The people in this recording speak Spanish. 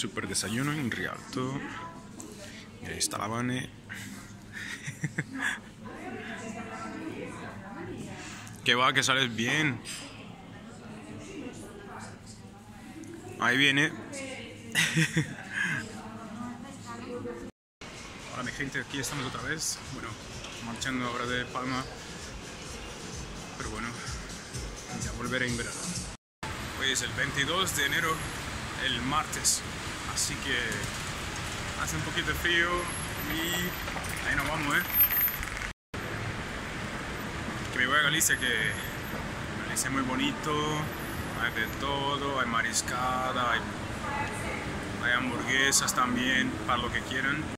super desayuno in Rialto. Y ahí está la Vane. Que va, que sales bien. Ahí viene. Hola mi gente, aquí estamos otra vez. Bueno, marchando ahora de Palma. Pero bueno, ya volveré en verano. Hoy es el 22 de enero, el martes. Así que hace un poquito de frío y ahí nos vamos, Que me voy a Galicia, que Galicia es muy bonito, hay de todo, hay mariscada, hay hamburguesas también, para lo que quieran.